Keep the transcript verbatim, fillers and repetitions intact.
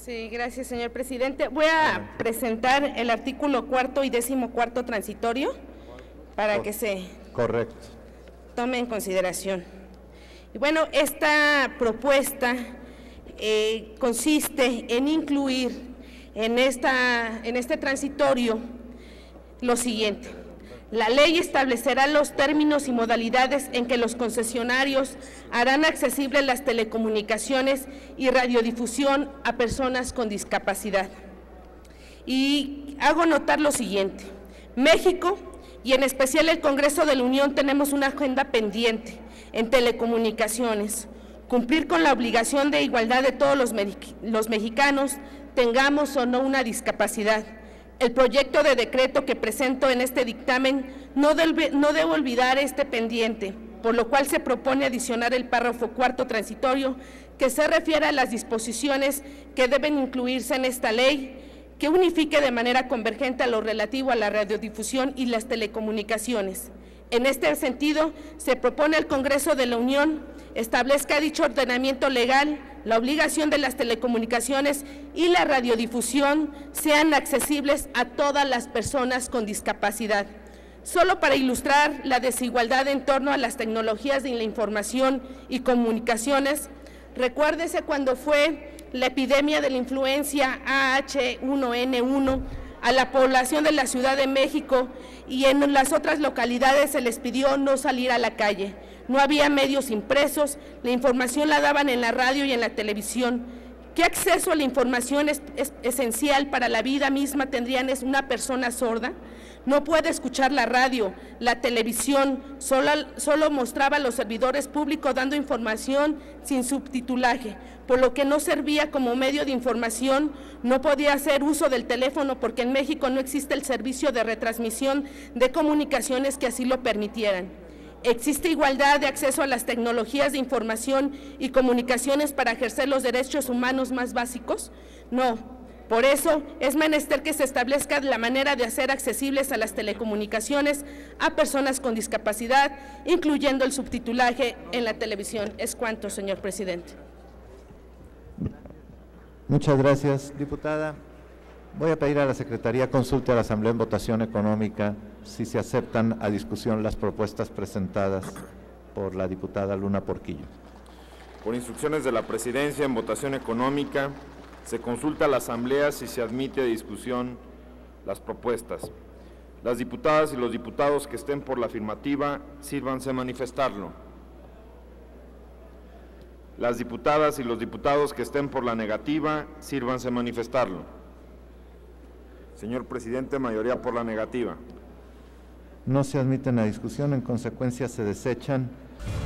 Sí, gracias, señor presidente. Voy a presentar el artículo cuarto y décimo cuarto transitorio para que se Correcto. tome en consideración. Y bueno, esta propuesta eh, consiste en incluir en, esta, en este transitorio lo siguiente. La ley establecerá los términos y modalidades en que los concesionarios harán accesibles las telecomunicaciones y radiodifusión a personas con discapacidad. Y hago notar lo siguiente: México y en especial el Congreso de la Unión tenemos una agenda pendiente en telecomunicaciones, cumplir con la obligación de igualdad de todos los, los mexicanos, tengamos o no una discapacidad. El proyecto de decreto que presento en este dictamen no debe, no debe olvidar este pendiente, por lo cual se propone adicionar el párrafo cuarto transitorio que se refiere a las disposiciones que deben incluirse en esta ley, que unifique de manera convergente a lo relativo a la radiodifusión y las telecomunicaciones. En este sentido, se propone al Congreso de la Unión establezca dicho ordenamiento legal, la obligación de las telecomunicaciones y la radiodifusión sean accesibles a todas las personas con discapacidad. Solo para ilustrar la desigualdad en torno a las tecnologías de la información y comunicaciones, recuérdese cuando fue la epidemia de la influencia A H uno N uno a la población de la Ciudad de México y en las otras localidades se les pidió no salir a la calle. No había medios impresos, la información la daban en la radio y en la televisión. ¿Qué acceso a la información es, es esencial para la vida misma tendrían es una persona sorda? No puede escuchar la radio, la televisión, solo, solo mostraba a los servidores públicos dando información sin subtitulaje, por lo que no servía como medio de información, no podía hacer uso del teléfono porque en México no existe el servicio de retransmisión de comunicaciones que así lo permitieran. ¿Existe igualdad de acceso a las tecnologías de información y comunicaciones para ejercer los derechos humanos más básicos? No. Por eso es menester que se establezca la manera de hacer accesibles a las telecomunicaciones a personas con discapacidad, incluyendo el subtitulaje en la televisión. Es cuanto, señor presidente. Muchas gracias, diputada. Voy a pedir a la Secretaría consulte a la Asamblea en votación económica si se aceptan a discusión las propuestas presentadas por la diputada Luna Porquillo. Por instrucciones de la Presidencia, en votación económica, se consulta a la Asamblea si se admite a discusión las propuestas. Las diputadas y los diputados que estén por la afirmativa, sírvanse a manifestarlo. Las diputadas y los diputados que estén por la negativa, sírvanse a manifestarlo. Señor presidente, mayoría por la negativa. No se admiten a discusión, en consecuencia se desechan.